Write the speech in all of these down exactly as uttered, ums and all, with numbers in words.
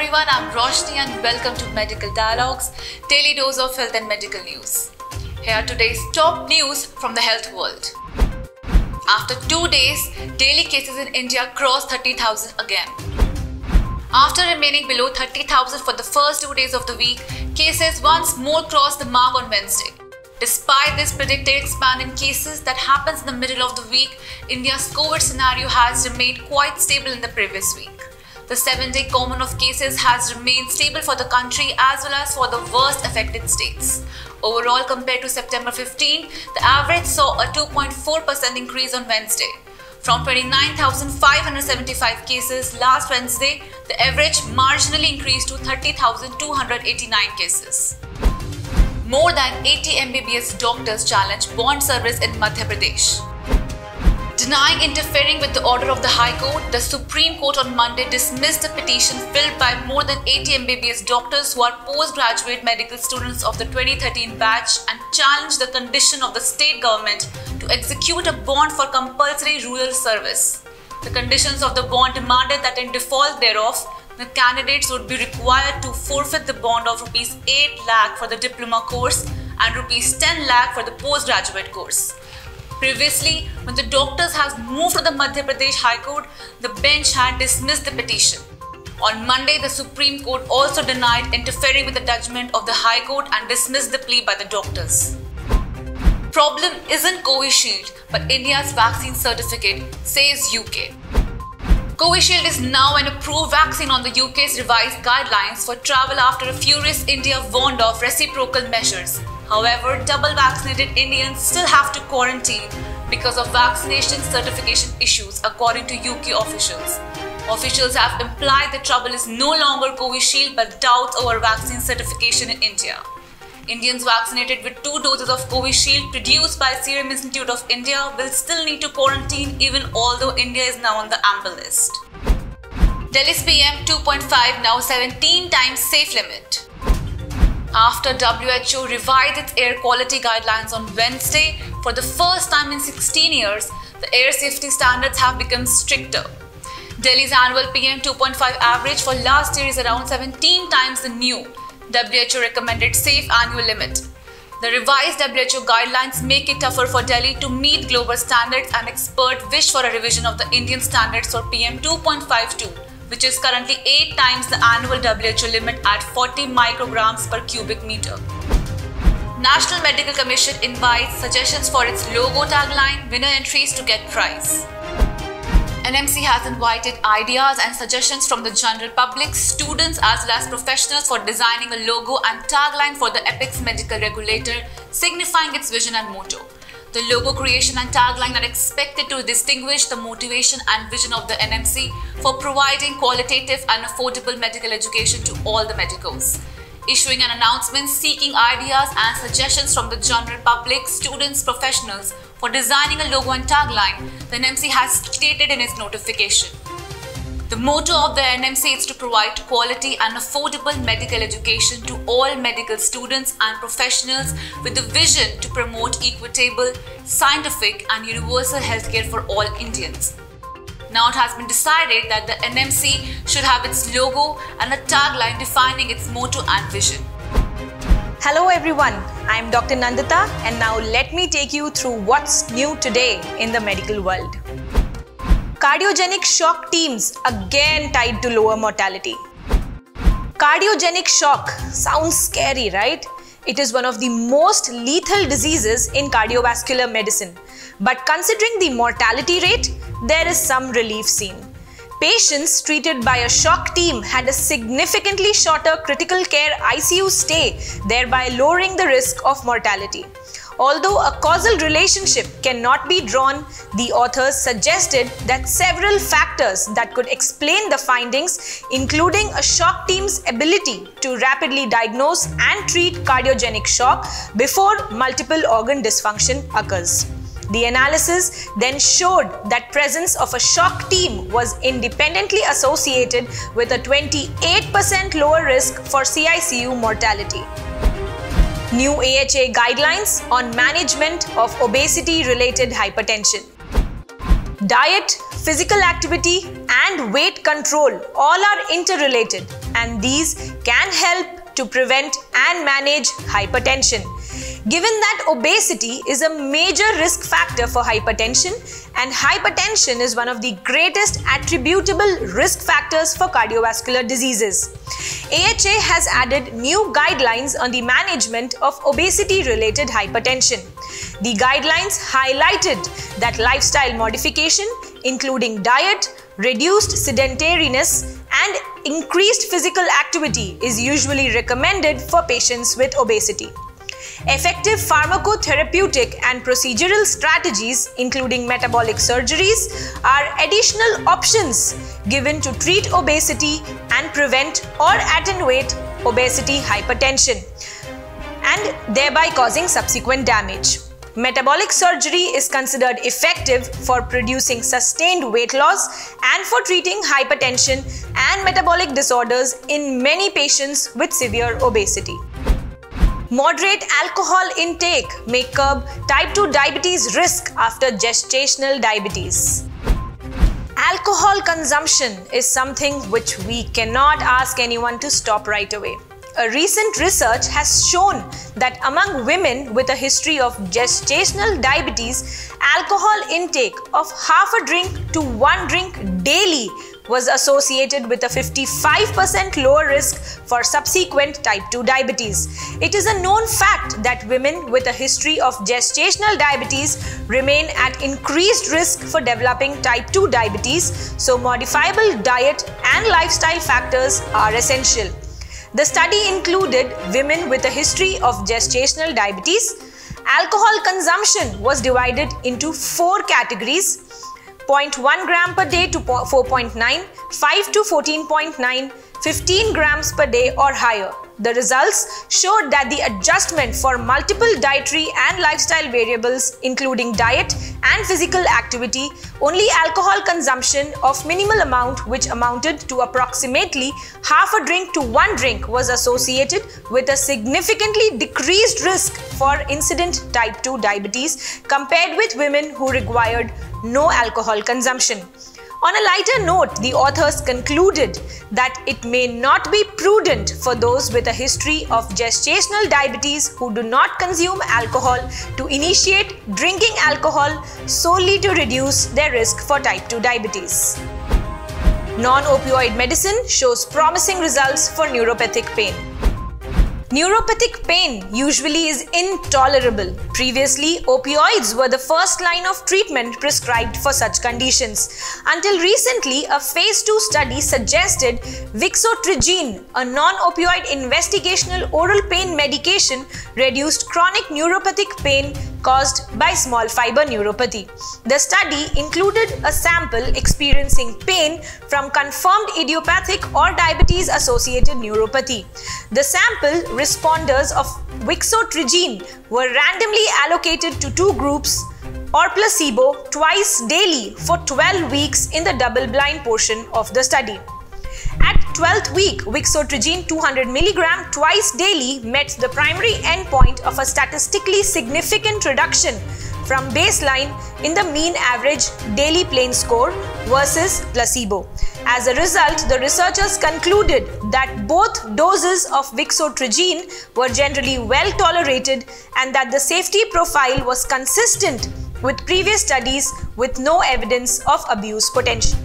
everyone, I'm Roshni and welcome to Medical Dialogues, daily dose of health and medical news. Here are today's top news from the health world. After two days, daily cases in India crossed thirty thousand again. After remaining below thirty thousand for the first two days of the week, cases once more crossed the mark on Wednesday. Despite this predicted expand in cases that happens in the middle of the week, India's COVID scenario has remained quite stable in the previous week. The seven-day common of cases has remained stable for the country as well as for the worst affected states. Overall, compared to September fifteenth, the average saw a two point four percent increase on Wednesday. From twenty-nine thousand five hundred seventy-five cases last Wednesday, the average marginally increased to thirty thousand two hundred eighty-nine cases. More than eighty M B B S doctors challenge bond service in Madhya Pradesh. Denying interfering with the order of the High Court, the Supreme Court on Monday dismissed a petition filled by more than eighty M B B S doctors who are postgraduate medical students of the twenty thirteen batch and challenged the condition of the state government to execute a bond for compulsory rural service. The conditions of the bond demanded that in default thereof, the candidates would be required to forfeit the bond of rupees eight lakh for the diploma course and rupees ten lakh for the postgraduate course. Previously, when the doctors has moved to the Madhya Pradesh High Court, the bench had dismissed the petition. On Monday, the Supreme Court also denied interfering with the judgment of the High Court and dismissed the plea by the doctors. Problem isn't Covishield, but India's vaccine certificate, says U K. Covishield is now an approved vaccine on the U K's revised guidelines for travel after a furious India warned of reciprocal measures. However, double vaccinated Indians still have to quarantine because of vaccination certification issues, according to U K officials. Officials have implied the trouble is no longer Covishield but doubts over vaccine certification in India. Indians vaccinated with two doses of Covishield produced by Serum Institute of India will still need to quarantine even although India is now on the amber list. Delhi's P M two point five now seventeen times safe limit. After W H O revised its air quality guidelines on Wednesday, for the first time in sixteen years, the air safety standards have become stricter. Delhi's annual P M two point five average for last year is around seventeen times the new W H O recommended safe annual limit. The revised W H O guidelines make it tougher for Delhi to meet global standards, and experts wish for a revision of the Indian standards for P M two point five two, which is currently eight times the annual W H O limit at forty micrograms per cubic meter. National Medical Commission invites suggestions for its logo tagline, winner entries to get prize. N M C has invited ideas and suggestions from the general public, students as well as professionals for designing a logo and tagline for the Apex Medical Regulator, signifying its vision and motto. The logo creation and tagline are expected to distinguish the motivation and vision of the N M C for providing qualitative and affordable medical education to all the medicos. Issuing an announcement seeking ideas and suggestions from the general public, students, professionals for designing a logo and tagline, the N M C has stated in its notification. The motto of the N M C is to provide quality and affordable medical education to all medical students and professionals with the vision to promote equitable, scientific and universal healthcare for all Indians. Now it has been decided that the N M C should have its logo and a tagline defining its motto and vision. Hello everyone, I am Doctor Nandita and now let me take you through what's new today in the medical world. Cardiogenic shock teams again tied to lower mortality. Cardiogenic shock sounds scary, right? It is one of the most lethal diseases in cardiovascular medicine. But considering the mortality rate, there is some relief seen. Patients treated by a shock team had a significantly shorter critical care I C U stay, thereby lowering the risk of mortality. Although a causal relationship cannot be drawn, the authors suggested that several factors that could explain the findings, including a shock team's ability to rapidly diagnose and treat cardiogenic shock before multiple organ dysfunction occurs. The analysis then showed that presence of a shock team was independently associated with a twenty-eight percent lower risk for C I C U mortality. New A H A guidelines on management of obesity-related hypertension. Diet, physical activity and weight control all are interrelated and these can help to prevent and manage hypertension. Given that obesity is a major risk factor for hypertension, and hypertension is one of the greatest attributable risk factors for cardiovascular diseases, A H A has added new guidelines on the management of obesity-related hypertension. The guidelines highlighted that lifestyle modification, including diet, reduced sedentariness, and increased physical activity is usually recommended for patients with obesity. Effective pharmacotherapeutic and procedural strategies, including metabolic surgeries, are additional options given to treat obesity and prevent or attenuate obesity hypertension, and thereby causing subsequent damage. Metabolic surgery is considered effective for producing sustained weight loss and for treating hypertension and metabolic disorders in many patients with severe obesity. Moderate alcohol intake may curb type two diabetes risk after gestational diabetes. Alcohol consumption is something which we cannot ask anyone to stop right away. A recent research has shown that among women with a history of gestational diabetes, alcohol intake of half a drink to one drink daily was associated with a fifty-five percent lower risk for subsequent type two diabetes. It is a known fact that women with a history of gestational diabetes remain at increased risk for developing type two diabetes, so modifiable diet and lifestyle factors are essential. The study included women with a history of gestational diabetes. Alcohol consumption was divided into four categories: zero point one gram per day to four point nine, five to fourteen point nine, fifteen grams per day or higher. The results showed that the adjustment for multiple dietary and lifestyle variables, including diet and physical activity, only alcohol consumption of minimal amount, which amounted to approximately half a drink to one drink, was associated with a significantly decreased risk for incident type two diabetes compared with women who required no alcohol consumption. On a lighter note, the authors concluded that it may not be prudent for those with a history of gestational diabetes who do not consume alcohol to initiate drinking alcohol solely to reduce their risk for type two diabetes. Non-opioid medicine shows promising results for neuropathic pain. Neuropathic pain usually is intolerable. Previously, opioids were the first line of treatment prescribed for such conditions. Until recently, a phase two study suggested Vixotrigine, a non-opioid investigational oral pain medication, reduced chronic neuropathic pain caused by small fiber neuropathy. The study included a sample experiencing pain from confirmed idiopathic or diabetes-associated neuropathy. The sample responders of Vixotrigine were randomly allocated to two groups or placebo twice daily for twelve weeks in the double-blind portion of the study. At twelfth week, Vixotrigine two hundred milligrams twice daily met the primary endpoint of a statistically significant reduction from baseline in the mean average daily pain score versus placebo. As a result, the researchers concluded that both doses of Vixotrigine were generally well tolerated and that the safety profile was consistent with previous studies with no evidence of abuse potential.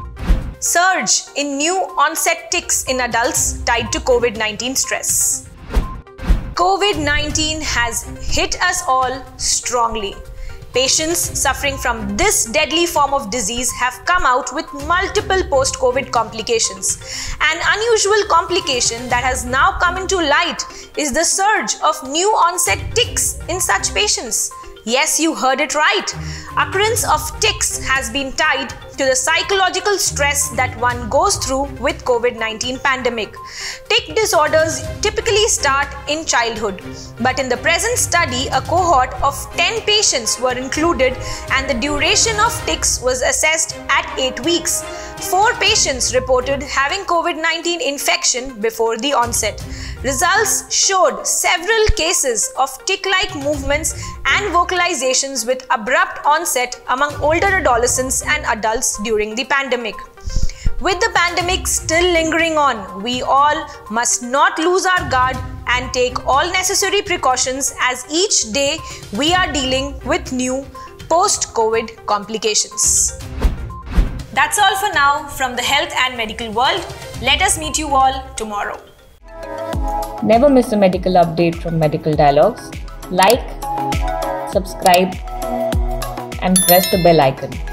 Surge in new onset tics in adults tied to COVID nineteen stress. COVID nineteen has hit us all strongly. Patients suffering from this deadly form of disease have come out with multiple post-COVID complications. An unusual complication that has now come into light is the surge of new onset tics in such patients. Yes, you heard it right. Occurrence of tics has been tied to the psychological stress that one goes through with COVID nineteen pandemic. Tic disorders typically start in childhood, but in the present study, a cohort of ten patients were included and the duration of tics was assessed at eight weeks. Four patients reported having COVID nineteen infection before the onset. Results showed several cases of tic-like movements and vocalizations with abrupt onset among older adolescents and adults during the pandemic. With the pandemic still lingering on, we all must not lose our guard and take all necessary precautions as each day we are dealing with new post-COVID complications. That's all for now from the health and medical world. Let us meet you all tomorrow. Never miss a medical update from Medical Dialogues. Like, subscribe, and press the bell icon.